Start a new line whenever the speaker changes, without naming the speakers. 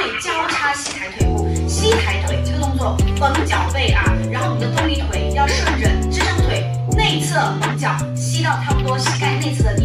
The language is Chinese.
对，交叉膝抬腿部，膝抬腿这个动作绷脚背啊，然后我们的动力腿要顺着支撑腿内侧绷脚，吸到差不多膝盖内侧的